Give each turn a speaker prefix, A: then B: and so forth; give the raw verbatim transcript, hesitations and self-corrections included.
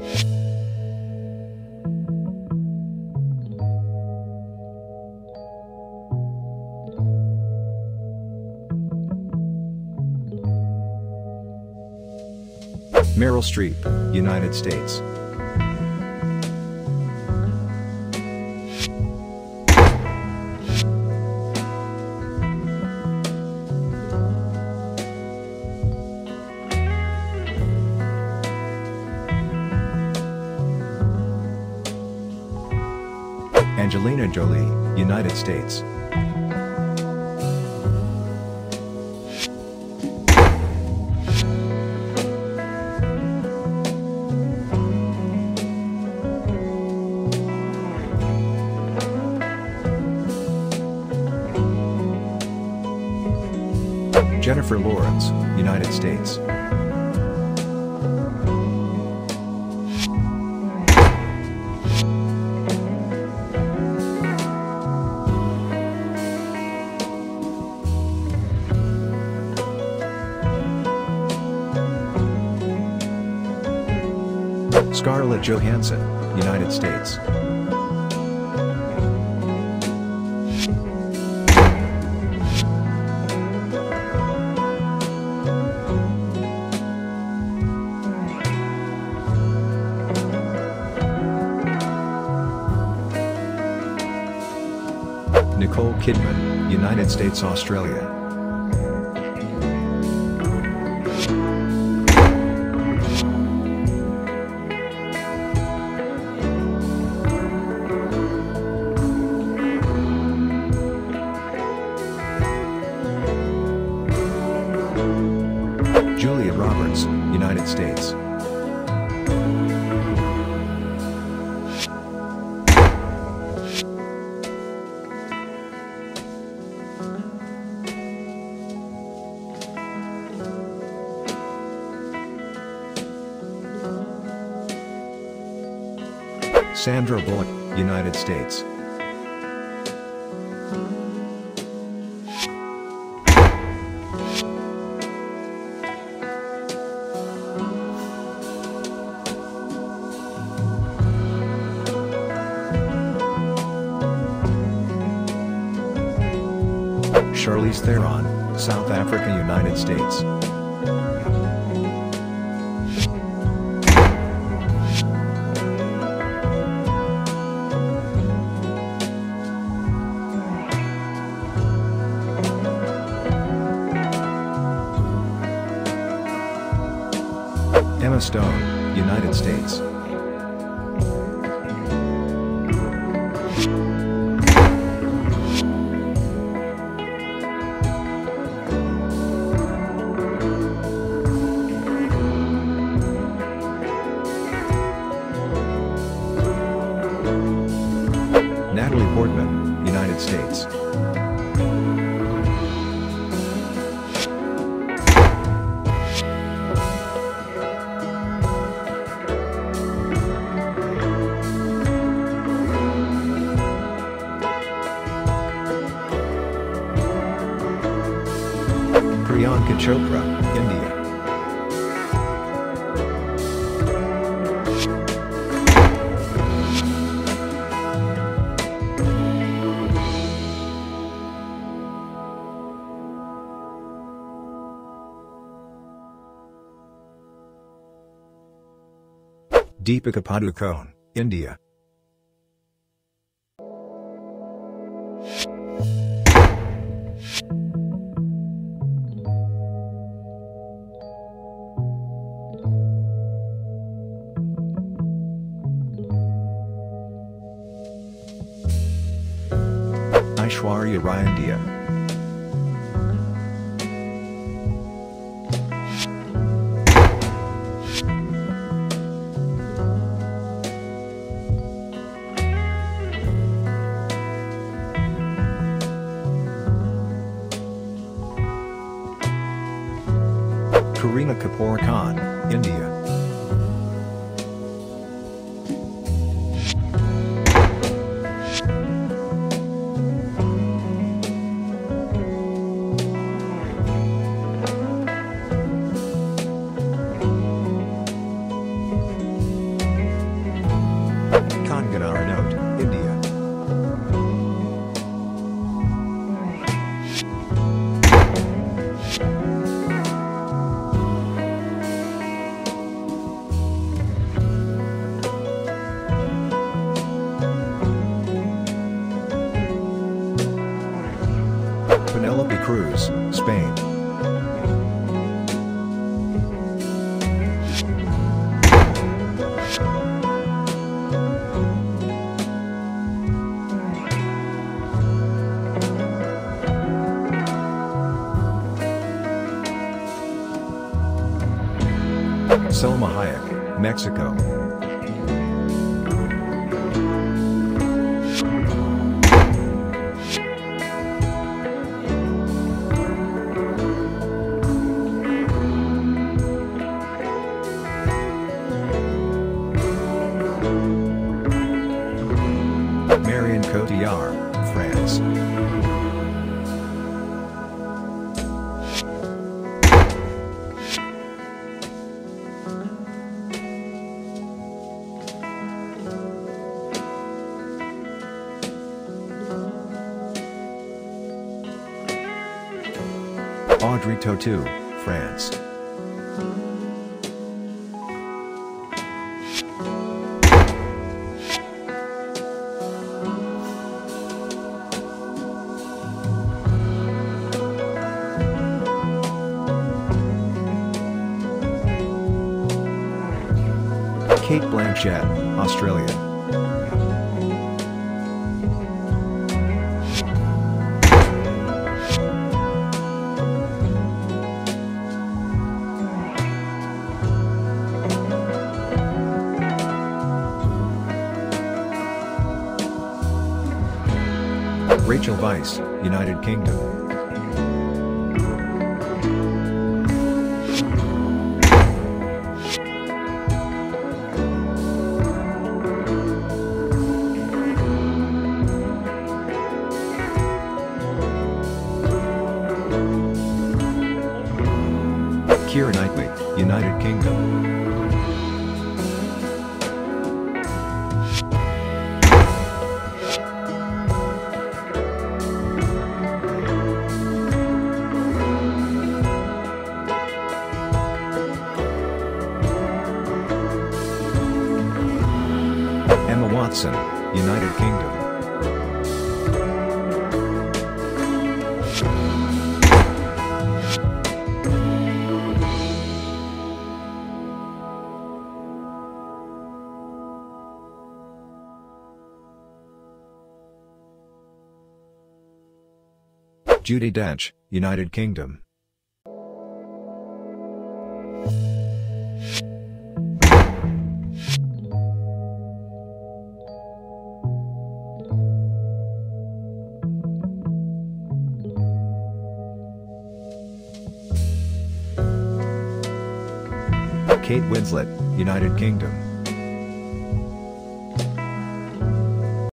A: Meryl Streep, United States. Angelina Jolie, United States. Jennifer Lawrence, United States. Scarlett Johansson, United States. Nicole Kidman, United States, Australia. Julia Roberts, United States. Sandra Bullock, United States. Charlize Theron, South Africa, United States. Emma Stone, United States. Natalie Portman, United States. Priyanka Chopra, India. Deepika Padukone, India. Aishwarya Rai, India. Kareena Kapoor Khan, India. Salma Hayek, Mexico. Marion, Cotillard, France. Audrey, Tautou, France. Cate Blanchett, Australia. Rachel Weisz, United Kingdom. Keira Knightley, United Kingdom. Emma Watson, United Kingdom. Judi Dench, United Kingdom. Kate Winslet, United Kingdom.